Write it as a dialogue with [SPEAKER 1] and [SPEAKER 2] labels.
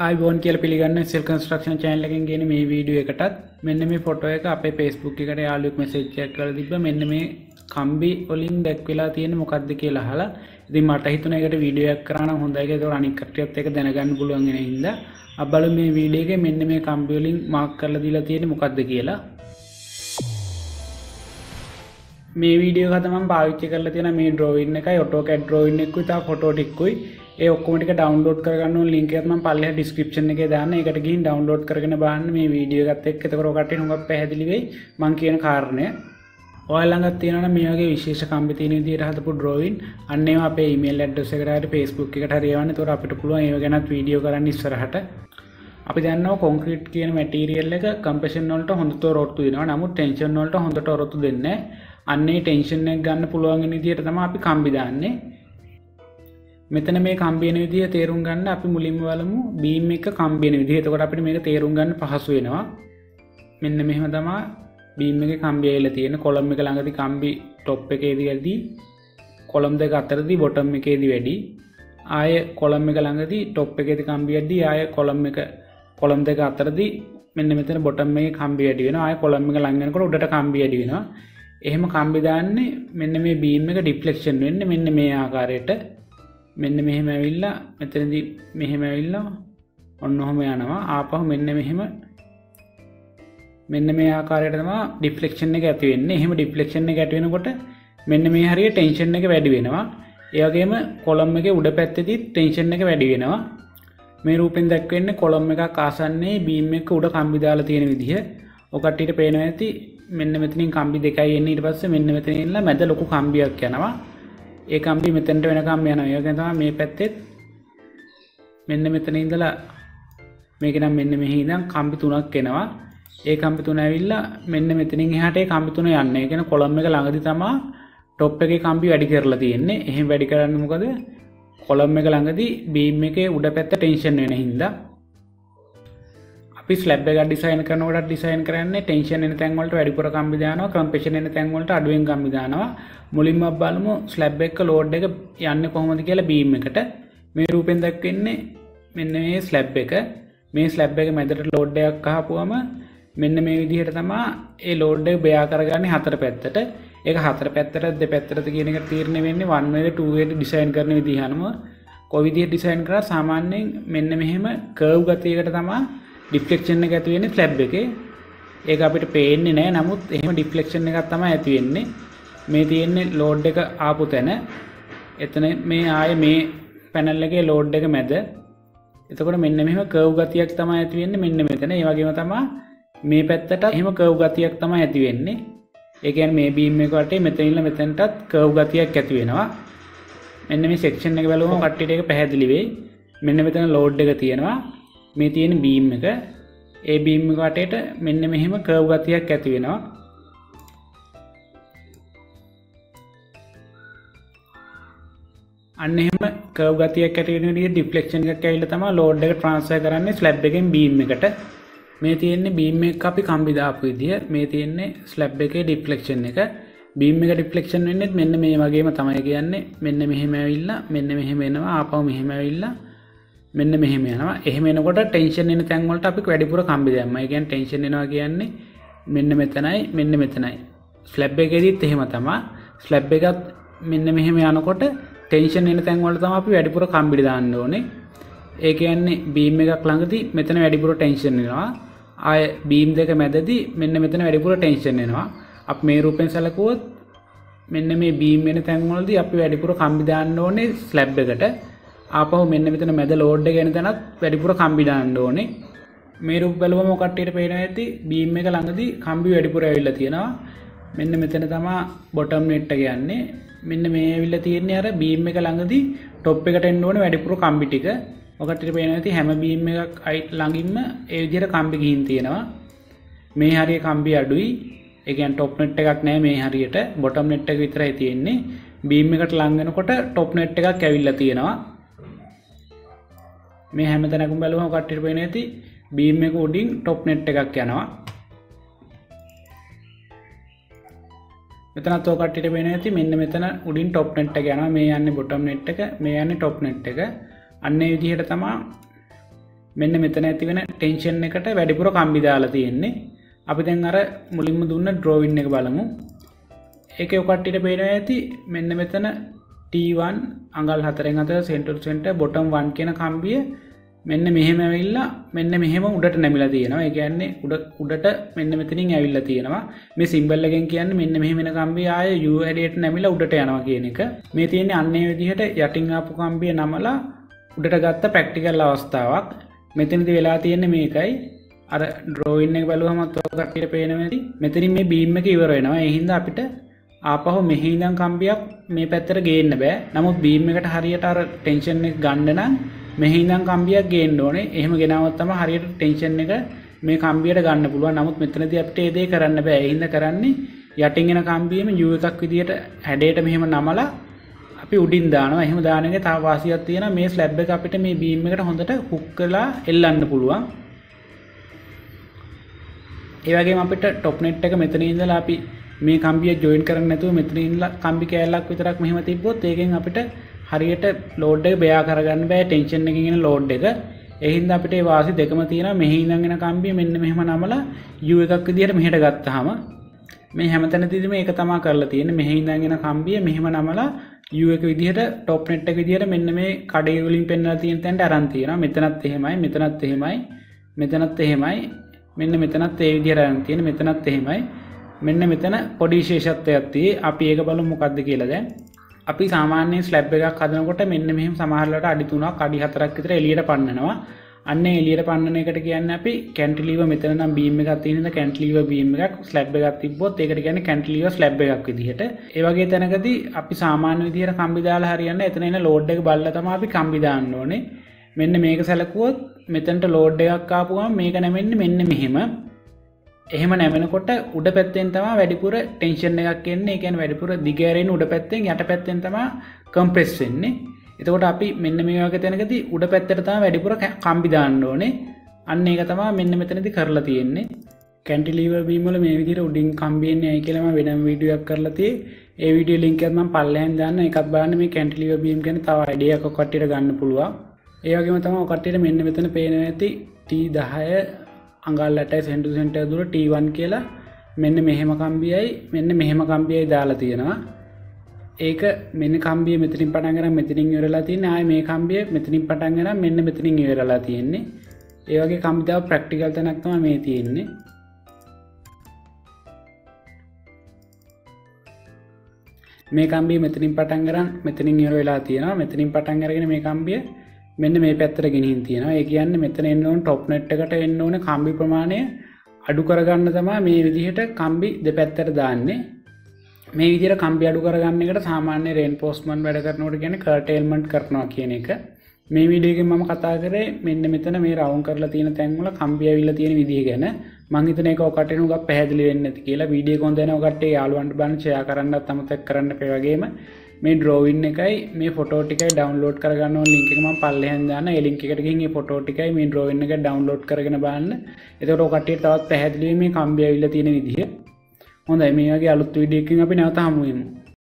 [SPEAKER 1] iPhone කියලා පිළිගන්න Cell Construction channel එකෙන් ගෙන මේ වීඩියෝ එකටත් මෙන්න මේ ෆොටෝ එක අපේ Facebook එකට යාළුවෙක් message එකක් කරලා තිබ්බා. මෙන්න මේ කම්බි වලින් දැක්වෙලා තියෙන්නේ මොකක්ද කියලා අහලා. ඉතින් මට හිතුණා ඒකට වීඩියෝ එකක් කරා නම් හොඳයි කියලා. ඒක අනික් කට්ටියත් ඒක දැනගන්න පුළුවන් වෙන හින්දා අබ්බල මේ වීඩියෝ එකේ මෙන්න මේ කම්බි වලින් මාක් කරලා දීලා තියෙන්නේ මොකක්ද කියලා. මේ වීඩියෝ එක තමයි පාවිච්චි කරලා තියෙන මේ drawing එකයි AutoCAD drawing එකකුයි තා ෆොටෝ ටිකකුයි ඒ ඔක්කොම ටික ඩවුන්ලෝඩ් කරගන්න ඕන ලින්ක් එක මම පල්ලෙහා ඩිස්ක්‍රිප්ෂන් එකේ දාන්න. ඒකට ගිහින් ඩවුන්ලෝඩ් කරගෙන බලන්න මේ වීඩියෝ එකත් එක්ක. එතකොට ඔකට හුඟක් පැහැදිලි වෙයි මම කියන කාරණය. ඔයාලා ළඟ තියෙනවා නම් මේ වගේ විශේෂ කම්බි තියෙන විදිහට හදපු drawing අන්න ඒවා අපේ email address එකට හරි Facebook එකට හරි යවන්න. එතකොට අපිට පුළුවන් ඒව ගැනත් වීඩියෝ කරන්න ඉස්සරහට. අපි දන්නවා කොන්ක්‍රීට් කියන මැටීරියල් එක කම්ප්‍රෙෂන් වලට හොඳට ඔරොත්තු දෙනවා. නමුත් ටෙන්ෂන් වලට හොඳට ඔරොත්තු දෙන්නේ නැහැ. අන්නේ ටෙන්ෂන් එක ගන්න පුළුවන් වෙන විදිහට තමයි අපි කම්බි දාන්නේ. මෙතන මේ කම්බි වෙන විදිහ තේරුම් ගන්න අපි මුලින්ම බලමු බීම් එක කම්බි වෙන විදිහ. එතකොට අපිට මේක තේරුම් ගන්න පහසු වෙනවා. මෙන්න මෙහෙම තමයි බීම් එකේ කම්බි ඇවිල්ලා තියෙන. කොලම් එක ළඟදී කම්බි টොප් එකේදී වැඩි, කොලම් දෙක අතරදී බොටම් එකේදී වැඩි. ආයේ කොලම් එක ළඟදී টොප් එකේදී කම්බි වැඩි, ආයේ කොලම් දෙක අතරදී මෙන්න මෙතන බොටම් එකේ කම්බි වැඩි වෙනවා. ආයේ කොලම් එක ළඟ යනකොට උඩට කම්බි වැඩි වෙනවා. එහෙම කම්බි දාන්නේ මෙන්න මේ බීම් එක ඩිෆ්ලෙක්ෂන් වෙන්නේ මෙන්න මේ ආකාරයට. මෙන්න මෙහෙම ඇවිල්ලා මෙතනදී මෙහෙම ඇවිල්ලා ඔන්න ඔහම යනවා. ආපහු මෙන්න මේ ආකාරයට තමයි ඩිෆ්ලෙක්ෂන් එක ඇති වෙන්නේ. එහෙම ඩිෆ්ලෙක්ෂන් එක ඇති වෙනකොට මෙන්න මේ හරිය ටෙන්ෂන් එක වැඩි වෙනවා. ඒ වගේම කොලම් එකේ උඩ පැත්තේදී ටෙන්ෂන් එක වැඩි වෙනවා. මේ රූපෙන් දැක්වෙන්නේ කොලම් එකක් ආසන්නයේ බීම් එක උඩ කම්බි දාලා තියෙන විදිහ. ඔය කට්ටියට පේනවා ඇති මෙන්න මෙතනින් කම්බි දෙකයි එන්නේ. ඊට පස්සේ මෙන්න මෙතන ඉන්නලා මැද ලොකු කම්බියක් යනවා. ඒ කම්බි මෙතනට වෙනකම් යනවා. ඒ වගේ තමයි මේ පැත්තෙත් මෙන්න මෙතන ඉඳලා මේක නම් මෙන්න මෙහි ඉඳන් කම්බි තුනක් එනවා. ඒ කම්බි තුන ඇවිල්ලා මෙන්න මෙතනින් එහාට ඒ කම්බි තුන යන්නේ. ඒ කියන්නේ කොලම් එක ළඟදී තමයි টොප් එකේ කම්බි වැඩි කරලා තියෙන්නේ. එහෙම වැඩි කරන්නේ මොකද? කොලම් එක ළඟදී බීම් එකේ උඩ පැත්ත ටෙන්ෂන් වෙන හින්දා. අපි ස්ලැබ් එක ඩිසයින් කරනකොට ඩිසයින් කරන්නේ ටෙන්ෂන් එන තැන් වලට වැඩිපුර කම්බි දානවා, කම්ප්‍රෙෂන් එන තැන් වලට අඩුවෙන් කම්බි දානවා. මුලින්ම බලමු ස්ලැබ් එක ලෝඩ් එක යන්නේ කොහොමද කියලා බීම් එකට. මේ රූපෙන් දක්වන්නේ මෙන්න මේ ස්ලැබ් එක. මේ ස්ලැබ් එක මැදට ලෝඩ් එකක් අහපුවම මෙන්න මේ විදිහට තමයි ඒ ලෝඩ් එක බෙයා කරගන්නේ හතර පැත්තට. ඒක හතර පැත්තට දෙපැත්තට කියන එක තීරණය වෙන්නේ 1 way 2 way ඩිසයින් කරන විදිහ අනුව. කොයි විදිහට ඩිසයින් කරා සාමාන්‍යයෙන් මෙන්න මෙහෙම කර්ව් ගතියකට තමයි ඩිෆ්ලෙක්ෂන් එක ඇති වෙන්නේ ස්ලැබ් එකේ. ඒක අපිට පේන්නේ නැහැ. නමුත් එහෙම ඩිෆ්ලෙක්ෂන් එකක් තමයි ඇති වෙන්නේ. මේ තියෙන්නේ ලෝඩ් එක ආපු තැන. එතන මේ ආයේ මේ පැනල් එකේ ලෝඩ් එක මැද. එතකොට මෙන්න මෙහෙම කර්ව් ගතියක් තමයි ඇති වෙන්නේ මෙන්න මෙතන. ඒ වගේම තමයි මේ පැත්තට එහෙම කර්ව් ගතියක් තමයි ඇති වෙන්නේ. ඒ කියන්නේ මේ බීම් එක වටේ මෙතන ඉන්න මෙතනටත් කර්ව් ගතියක් ඇති වෙනවා. මෙන්න මේ සෙක්ෂන් එක බලුවම කට්ටියට ඒක පැහැදිලි වෙයි. මෙන්න මෙතන ලෝඩ් එක තියෙනවා. මේ තියෙන බීම් එක. ඒ බීම් එක වටේට මෙන්න මෙහෙම කර්ව් ගතියක් ඇති වෙනවා. අන්න එහෙම කර්ව් ගතියක් ඇති වෙන විදිහට ඩිෆ්ලෙක්ෂන් එකක් ඇවිල්ලා තමයි ලෝඩ් එක ට්‍රාන්ස්ෆර් කරන්නේ ස්ලැබ් එකෙන් බීම් එකට. මේ තියෙන්නේ බීම් එක අපි කම්බි දාපු විදිය. මේ තියෙන්නේ ස්ලැබ් එකේ ඩිෆ්ලෙක්ෂන් එක. බීම් එක ඩිෆ්ලෙක්ෂන් වෙන්නේ මෙන්න මේ වගේම තමයි කියන්නේ. මෙන්න මෙහෙම ඇවිල්ලා මෙන්න මෙහෙම එනවා. ආපහු මෙහෙම ඇවිල්ලා මෙන්න මෙහෙම යනවා. එහෙම එනකොට ටෙන්ෂන් එන තැන් වලට අපි වැඩිපුර කම්බි දැම්මා. ඒ කියන්නේ ටෙන්ෂන් එනවා කියන්නේ මෙන්න මෙතනයි මෙන්න මෙතනයි. ස්ලැබ් එකේදීත් එහෙම තමයි. ස්ලැබ් එකත් මෙන්න මෙහෙම යනකොට ටෙන්ෂන් එන තැන් වලට තමයි අපි වැඩිපුර කම්බි දාන්න ඕනේ. ඒ කියන්නේ බීම් එකක් ළඟදී මෙතන වැඩිපුර ටෙන්ෂන් එනවා. ආය බීම් දෙක මැදදී මෙන්න මෙතන වැඩිපුර ටෙන්ෂන් එනවා. අපි මේ රූපෙන් සැලකුවොත් මෙන්න මේ බීම් වෙන තැන් වලදී අපි වැඩිපුර කම්බි දාන්න ඕනේ ස්ලැබ් එකට. ආපහු මෙන්න මෙතන මැද ලෝඩ් එක එන තැනත් වැඩිපුර කම්බි දාන්න ඕනේ. මේ රූප බලුවම කට්ටියට පේනවා ඇති බීම් එක ළඟදී කම්බි වැඩිපුර ඇවිල්ලා තියෙනවා. මෙන්න මෙතන තමයි බොටම් නෙට් එක යන්නේ. මෙන්න මේ ඇවිල්ලා තියෙන්නේ අර බීම් එක ළඟදී টොප් එකට එන්න ඕනේ වැඩිපුර කම්බි ටික. ඔය කට්ටියට පේනවා ඇති හැම බීම් එකක් ළඟින්ම ඒ විදිහට කම්බි ගිහින් තියෙනවා. මේ හරිය කම්බි අඩුයි. ඒ කියන්නේ টොප් නෙට් එකක් නැහැ මේ හරියට. බොටම් නෙට් එක විතරයි තියෙන්නේ. බීම් එකට ලං වෙනකොට টොප් නෙට් එකක් ඇවිල්ලා තියෙනවා. මේ හැම තැනකම බලුවම කට්ටියට පේන ඇති බීම් එක උඩින් টොප් නෙට් එකක් යනවා. මෙතනත් ඔය කට්ටියට පේන ඇති මෙන්න මෙතන උඩින් টොප් නෙට් එක යනවා. මේ යන්නේ බොටම් නෙට් එක, මේ යන්නේ টොප් නෙට් එක. අන්න ඒ විදිහට තමයි මෙන්න මෙතන ඇති වෙන ටෙන්ෂන් එකට වැඩිපුර කම්බි දාලා තියෙන්නේ. අපි දැන් අර මුලින්ම දුන්න ඩ්‍රෝවින් එක බලමු. ඒකේ ඔය කට්ටියට පේනවා ඇති මෙන්න මෙතන T1 අඟල් 4න් 4 center to center bottom 1 කියන කම්බිය මෙන්න මෙහෙම ඇවිල්ලා මෙන්න මෙහෙම උඩට නැමිලා තියෙනවා. ඒ කියන්නේ උඩට මෙන්න මෙතනින් ඇවිල්ලා තියෙනවා. මේ සිම්බල් එකෙන් කියන්නේ මෙන්න මෙහෙම වෙන කම්බිය ආයේ U හැඩයට නැමිලා උඩට යනවා කියන එක. මේ තියෙන්නේ අන්නේ විදිහට යටින් ආපු කම්බිය නමලා උඩට ගත්ත ප්‍රැක්ටිකල් අවස්ථාවක්. මෙතනදී වෙලා තියෙන්නේ මේකයි. අර ඩ්‍රෝයින් එක බලුවමත් ඔය කට්ටියට පේනවා ඇති. මෙතනින් මේ බීම් එක ඉවර වෙනවා. ඒ හින්දා අපිට ආපහු මෙහි ඉඳන් කම්බියක් මේ පැත්තට ගේන්න බෑ. නමුත් බීම් එකට හරියට අර ටෙන්ෂන් එක ගන්න නම් මෙහි ඉඳන් කම්බියක් ගේන්න ඕනේ. එහෙම ගෙනාවොත් තමයි හරියට ටෙන්ෂන් එක මේ කම්බියට ගන්න පුළුවන්. නමුත් මෙතනදී අපිට ඒ දේ කරන්න බෑ. ඒ හින්දා කරන්නේ යටින් එන කම්බියෙම U එකක් විදියට හැඩයට මෙහෙම නමලා අපි උඩින් දානවා. එහෙම දාන එකේ තව වාසියක් තියෙනවා. මේ ස්ලැබ් එක අපිට මේ බීම් එකට හොඳට හුක් කරලා එල්ලන්න පුළුවන්. ඒ වගේම අපිට টොප් නෙට් එක මෙතන ඉඳලා අපි මේ කම්බිය ජොයින් කරන්නේ නැතුව මෙතන ඉඳලා කම්බි කෑල්ලක් විතරක් මෙහෙම තිබ්බොත් ඒකෙන් අපිට හරියට ලෝඩ් එක බෙයා කරගන්න බෑ ටෙන්ෂන් එකකින් එන ලෝඩ් එක. ඒ හින්දා අපිට ඒ වාසි දෙකම තියෙනවා. මෙහි ඉඳන් එන කම්බිය මෙන්න මෙහෙම නමලා U එකක් විදියට මෙහෙට ගත්තාම මේ හැමතැනදීම මේක තමයි කරලා තියෙන්නේ. මෙහි ඉඳන් එන කම්බිය මෙහෙම නමලා U එක විදියට টොප් නෙට් එක විදියට මෙන්න මේ කඩේ වලින් පෙන්නලා තියෙන තැනට අරන් තියෙනවා. මෙතනත් එහෙමයි, මෙතනත් එහෙමයි, මෙතනත් එහෙමයි. මෙන්න මෙතනත් ඒ විදියට අරන් තියෙන. මෙතනත් එහෙමයි. මෙන්න මෙතන පොඩි විශේෂත්වයක් තියෙයි. අපි ඒක බලමු මොකක්ද කියලා දැන්. අපි සාමාන්‍ය ස්ලැබ් එකක් හදනකොට මෙන්න මෙහෙම සමහරවල්ලාට අඩි 3ක් අඩි 4ක් විතර එළියට පන්නනවා. අන්න එළියට පන්නන එකට කියන්නේ අපි කැන්ටිලීවර් මෙතන නම් බීම් එකක් තියෙන ඉඳ කැන්ටිලීවර් බීම් එකක් ස්ලැබ් එකක් තිබ්බොත් ඒකට කියන්නේ කැන්ටිලීවර් ස්ලැබ් එකක් විදිහට. ඒ වගේ තැනකදී අපි සාමාන්‍ය විදිහට කම්බි දාලා හරියන්නේ එතන එන ලෝඩ් එක බලලා තමයි අපි කම්බි දාන්න ඕනේ. මෙන්න මේක සැලකුවොත් මෙතනට ලෝඩ් එකක් ආපු ගමන් මේක නැමෙන්නේ මෙන්න මෙහෙම. එහෙම නැවෙනකොට උඩ පැත්තෙන් තමයි වැඩිපුර ටෙන්ෂන් එකක් එන්නේ. ඒ කියන්නේ වැඩිපුර දිග ඇරෙන උඩ පැත්තෙන් යට පැත්තෙන් තමයි කම්ප්‍රෙස් වෙන්නේ. එතකොට අපි මෙන්න මේ වගේ තැනකදී උඩ පැත්තට තමයි වැඩිපුර කම්බි දාන්න ඕනේ. අන්න ඒක තමයි මෙන්න මෙතනදී කරලා තියෙන්නේ. කැන්ටිලීවර් බීම් වල මේ විදිහට උඩින් කම්බි එන්නේ ඇයි කියලා මම වෙනම වීඩියෝ එකක් කරලා තියෙයි. ඒ වීඩියෝ ලින්ක් එක මම පල්ලෙහෙන් දාන්න. ඒකත් බලන්න මේ කැන්ටිලීවර් බීම් ගැන තව අයිඩියා එකක් කට්ටියට ගන්න පුළුවන්. ඒ වගේම තමයි කට්ටියට මෙන්න මෙතන පේනවා ඇති T10 අඟල් 8 center to center දුර T1 කියලා මෙන්න මෙහෙම කම්බියයි මෙන්න මෙහෙම කම්බියයි දාලා තියෙනවා. ඒක මෙන්න කම්බිය මෙතනින් පටන් ගන්න මෙතනින් ඉවරලා තියෙන්නේ. ආයේ මේ කම්බිය මෙතනින් පටන් ගන්න මෙන්න මෙතනින් ඉවරලා තියෙන්නේ. ඒ වගේ කම්බි දාව ප්‍රැක්ටිකල් තැනක් තමයි මේ තියෙන්නේ. මේ කම්බිය මෙතනින් පටන් ගන්න මෙතනින් ඉවර වෙලා තියෙනවා. මෙතනින් පටන් අරගෙන මේ කම්බිය මෙන්න මේ පැත්තට ගෙනිහින් තියෙනවා. ඒ කියන්නේ මෙතන එන්න ඕන টොප් නෙට් එකට එන්න ඕන කම්බි ප්‍රමාණය අඩු කරගන්න තමයි මේ විදිහට කම්බි දෙපැත්තට දාන්නේ. මේ විදිහට කම්බි අඩු කරගන්න එකට සාමාන්‍ය රේන්ෆෝස්මන්ට් වැඩ කරනකොට කියන්නේ කර්ටේල්මන්ට් කරනවා කියන එක. මේ වීඩියෝ එකෙන් මම කතා කරේ මෙන්න මෙතන මේ රවුන්ඩ් කරලා තියෙන තැන් වල කම්බි ඇවිල්ලා තියෙන විදිහ ගැන. මම හිතන එක ඔකට නුගක් පැහැදිලි වෙන්නේ නැති කියලා. වීඩියෝ එක හොඳ නැහැ ඔකට යාළුවන්ට බලන්න ෂෙයා කරන්නත් අමතක කරන්න එපා. වගේම මේ ඩ්‍රෝවින් එකයි මේ ෆොටෝ ටිකයි ඩවුන්ලෝඩ් කරගන්න ඕන ලින්ක් එක මම පල්ලෙහෙන් දාන්න. ඒ ලින්ක් එකට ගිහින් මේ ෆොටෝ ටිකයි මේ ඩ්‍රෝවින් එක ඩවුන්ලෝඩ් කරගෙන බලන්න. එතකොට ඔය කට්ටියට තවත් පැහැදිලි මේ කම්බි ඇවිල්ලා තියෙන විදිහ. හොඳයි මේ වගේ අලුත් වීඩියෝ එකකින් අපි නැවත හමු වෙමු.